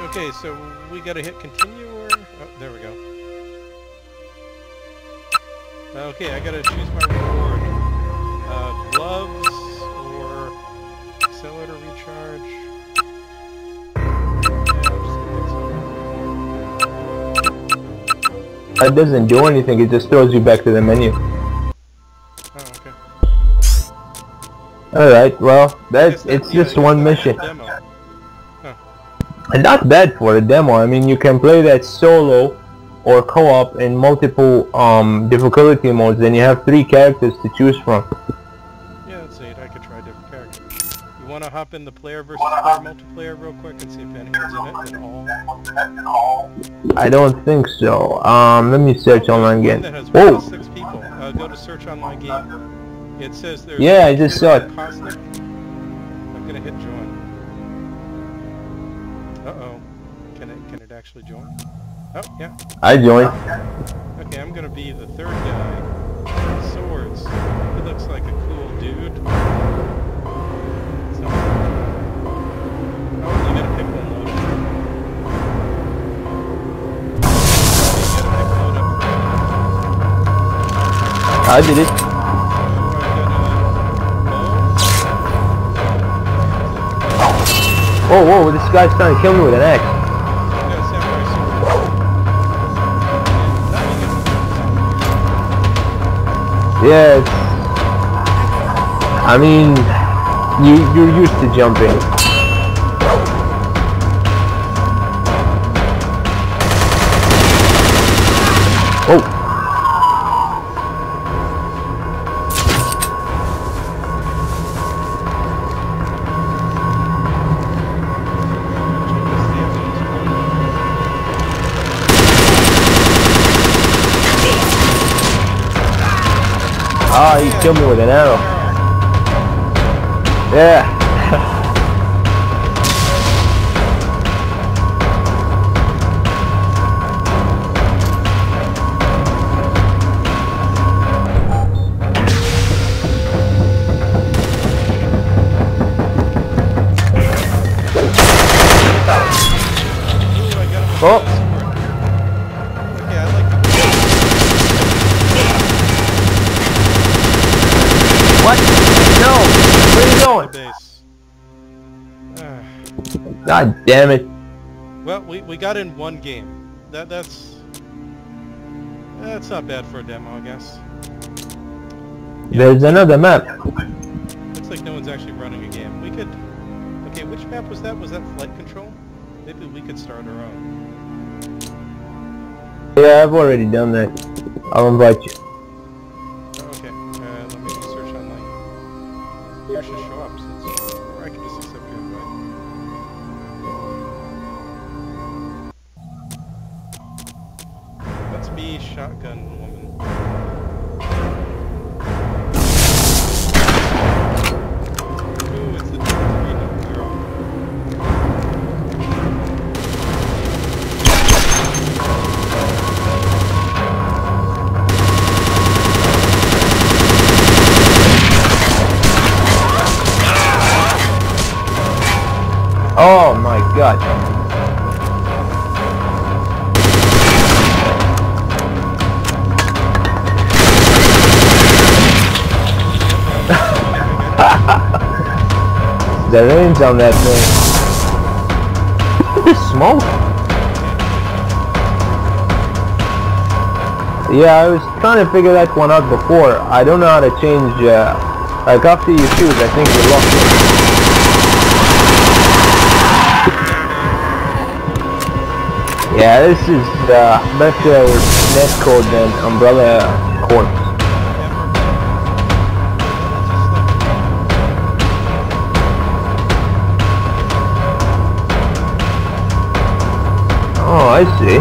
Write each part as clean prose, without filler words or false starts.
Okay, so we gotta hit continue or... Oh, there we go. Okay, I gotta choose my reward. Gloves or accelerator recharge. That doesn't do anything, it just throws you back to the menu. Oh, okay. Alright, well, it's just one mission. Demo. Huh. And not bad for a demo. I mean, you can play that solo or co-op in multiple difficulty modes, and you have 3 characters to choose from. Yeah, that's neat. I could try different characters. You want to hop in the player versus player multiplayer real quick and see if anyone's in it at all? I don't think so. Let me search online again. That has Whoa! 6 people. Go to search online game. It says there's... Yeah, I just saw it. Cosmic. I'm gonna hit join. Uh-oh. Can it actually join? Oh, yeah. I joined. Okay, I'm gonna be the 3rd guy. Swords. He looks like a cool dude. So, oh, you gotta pick one load up. I did it. Whoa, whoa, this guy's trying to kill me with an axe. Yeah, I mean, you're used to jumping. Oh. Ah, he killed me with an arrow. Yeah. Oh. What? No! Where are you going? God damn it. Well, we got in one game. That's not bad for a demo, I guess. Yeah. There's another map. Looks like no one's actually running a game. We could... Okay, which map was that? Was that flight control? Maybe we could start our own. Yeah, I've already done that. I'll invite you. Okay, let me search online. Here should show up, since, or I can just accept your invite. Let's be Shotgun Woman. Ooh, it's the 3 girl. Oh my god. The range on that thing. Smoke? Yeah, I was trying to figure that one out before. I don't know how to change, like after you shoot, I think you lock it. Yeah, this is better netcode than Umbrella Corps. Oh, I see.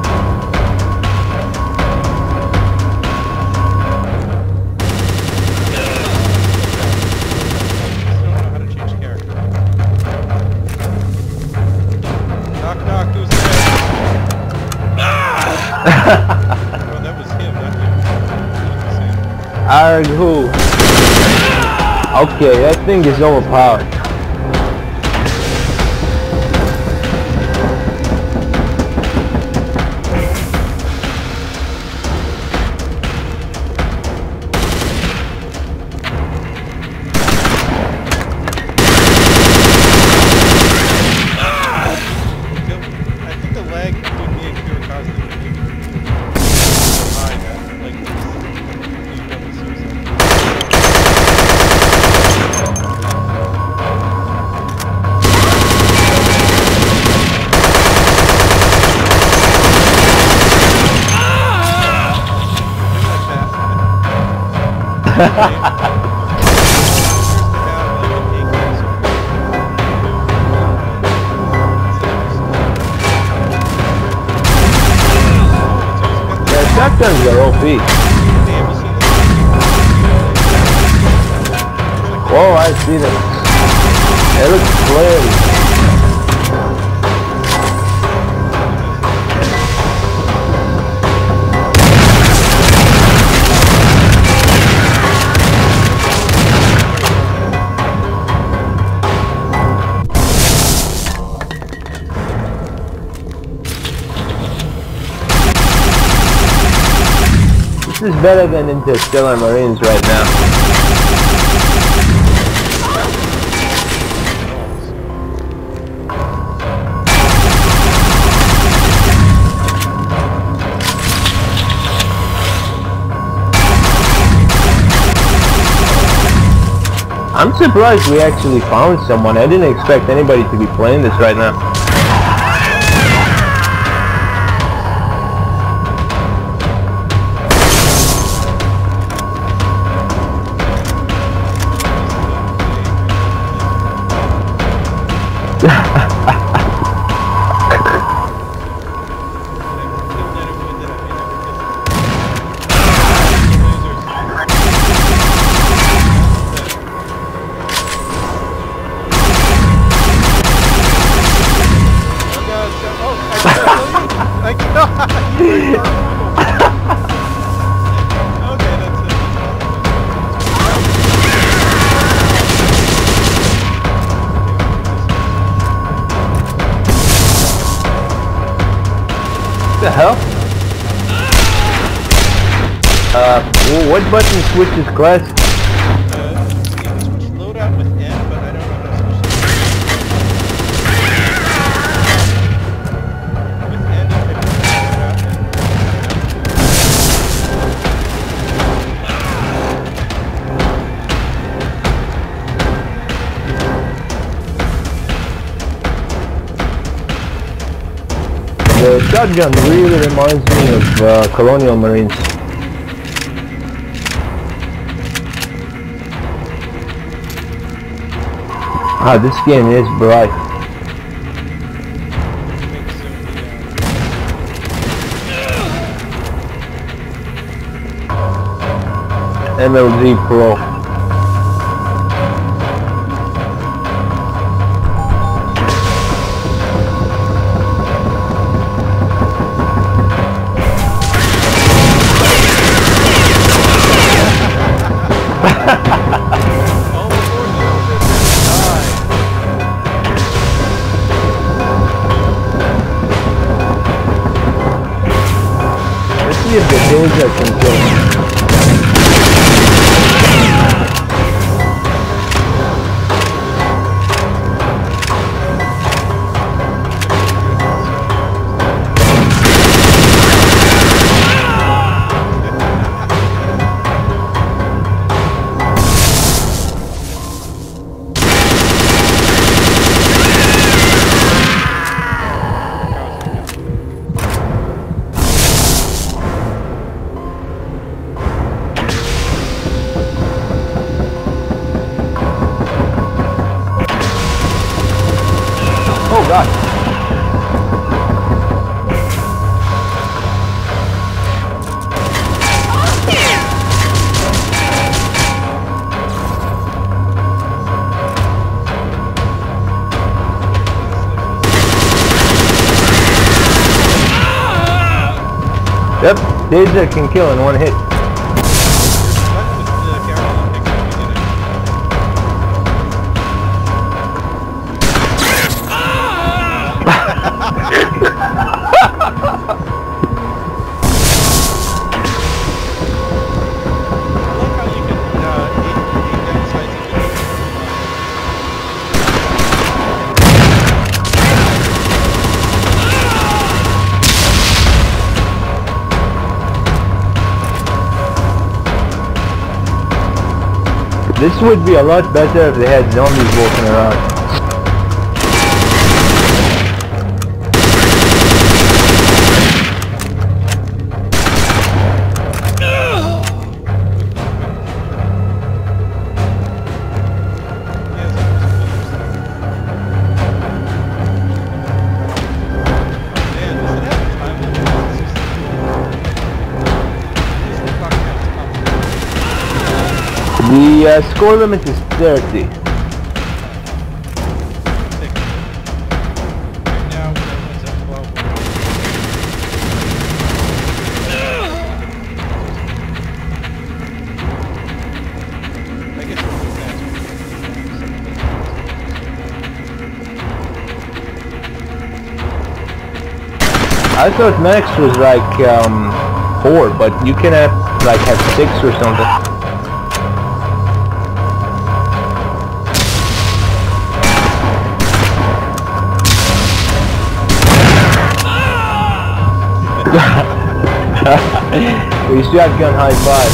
Oh, that was him, not you. Arg who? Okay, that thing is overpowered. Shotguns are OP. Whoa, I see them. It looks clear. This is better than Interstellar Marines right now. I'm surprised we actually found someone. I didn't expect anybody to be playing this right now. What the hell? What button switches class? You can switch loadout with N, but I don't know how to switch with N. You can switch loadout The shotgun really reminds me of Colonial Marines. Ah, this game is bright. MLG Pro. Let's see if the Danger can kill him. Oh god. Yep, Danger can kill in one hit. This would be a lot better if they had zombies walking around. The score limit is 30. Right now, everyone's at 12. I guess we'll do that. I thought max was like 4, but you can have 6 or something. We shotgun high five.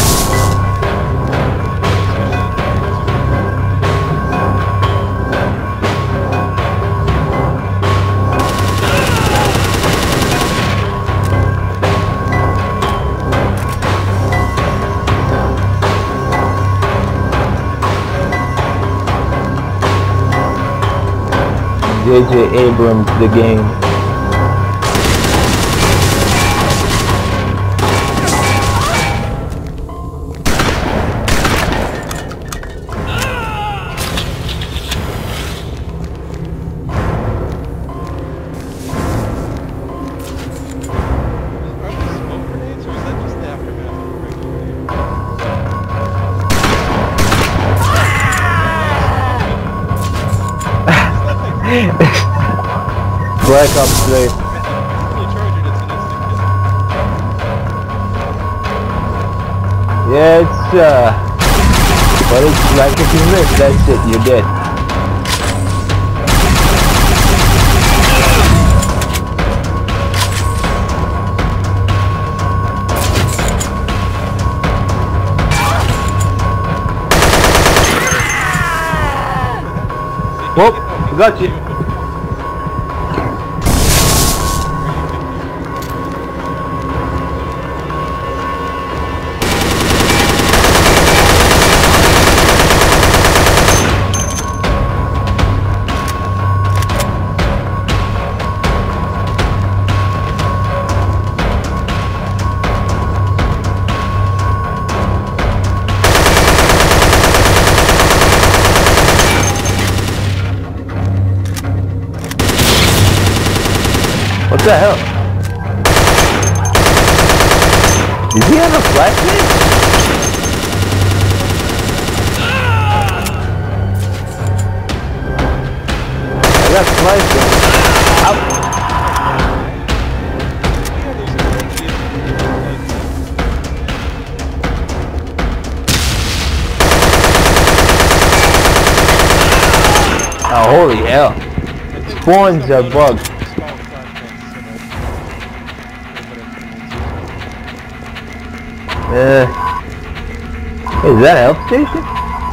J.J. Abrams the game. Black Ops 3. Yeah, it's but it's like if you miss, that's it, you're dead. Whoop, got you. What the hell? Did he have a flashlight? I got flashlight. Ow. Oh, holy hell. Spawns are bugged. Is that a health station?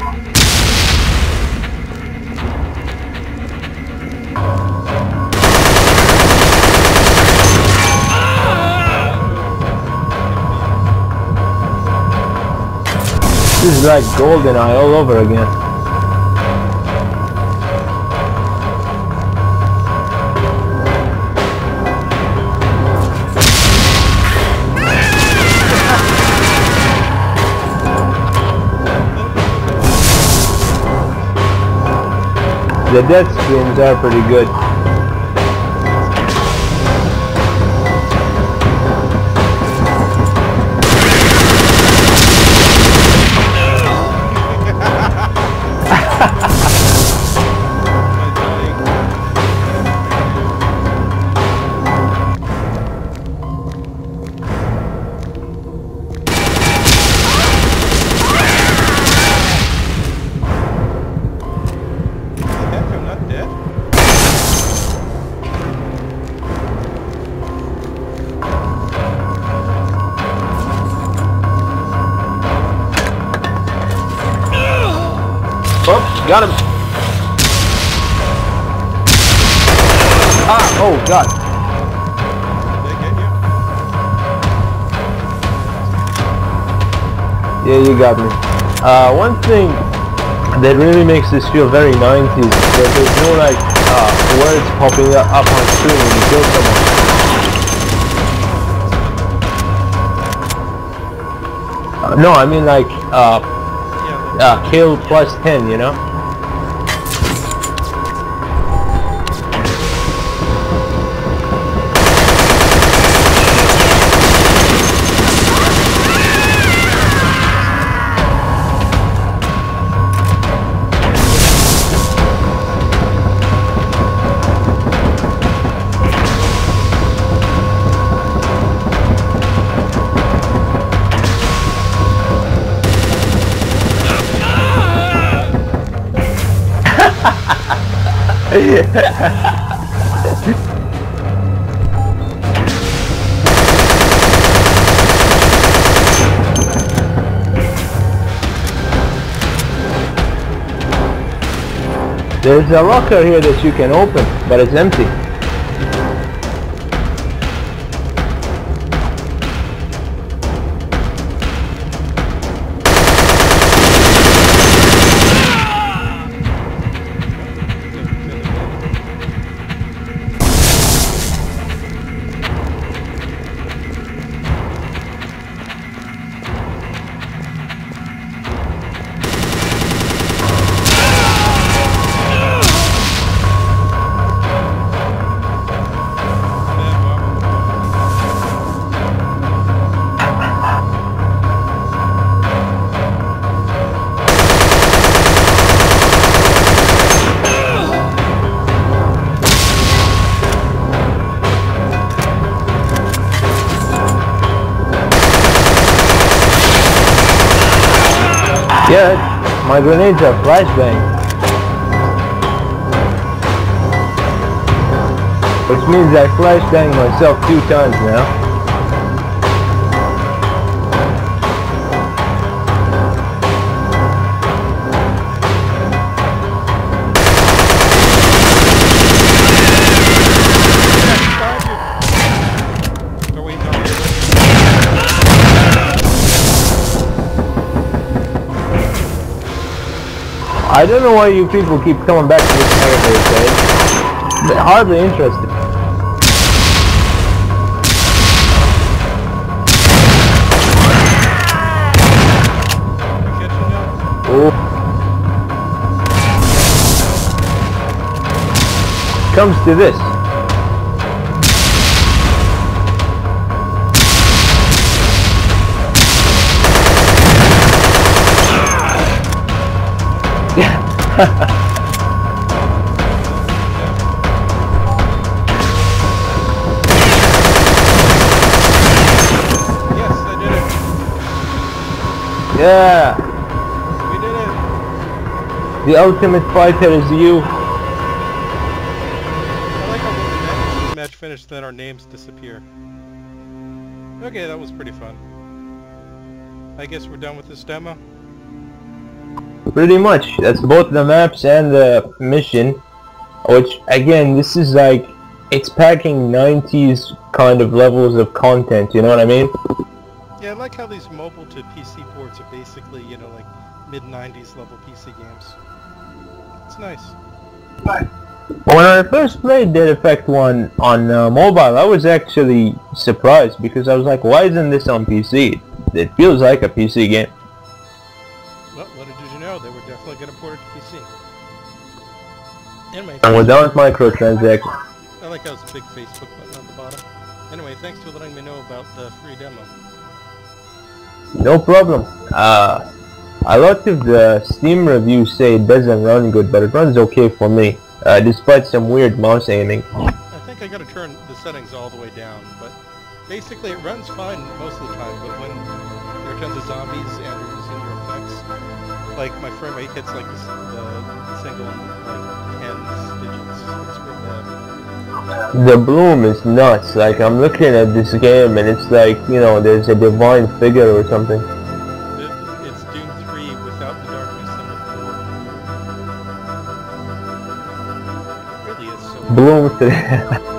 This is like GoldenEye all over again. The death screens are pretty good. Got him! Ah! Oh god! Yeah, you got me. One thing that really makes this feel very 90s is that there's no like words popping up on screen when you kill someone. No, I mean like kill plus 10, you know? There's a locker here that you can open, but it's empty. Yeah, my grenades are flashbang. Which means I flashbang myself 2 times now. I don't know why you people keep coming back to this elevator, okay? They're hardly interested. Oh. Comes to this. Yes, I did it. Yeah. We did it. The ultimate fighter is you. I like how when the match finished, then our names disappear. Okay, that was pretty fun. I guess we're done with this demo. Pretty much. That's both the maps and the mission. Which, again, this is like, it's packing 90s kind of levels of content, you know what I mean? Yeah, I like how these mobile to PC ports are basically, you know, like mid-90s level PC games. It's nice. When I first played Dead Effect 1 on mobile, I was actually surprised because I was like, why isn't this on PC? It feels like a PC game. Well, what did you know? They were definitely going to port it to PC. Anyway, And without microtransactions. I like how it's a big Facebook button on the bottom. Anyway, thanks for letting me know about the free demo. No problem. A lot of the Steam reviews say it doesn't run good, but it runs okay for me, despite some weird mouse aiming. I think I gotta turn the settings all the way down, but basically it runs fine most of the time, but when there are tons of zombies and you're using your effects, like my frame rate hits like the single, like, tens digits. It's pretty bad. The bloom is nuts. Like, I'm looking at this game and it's like, you know, there's a divine figure or something. It's Doom 3 without the darkness and the bloom. It really is so... Bloom 3.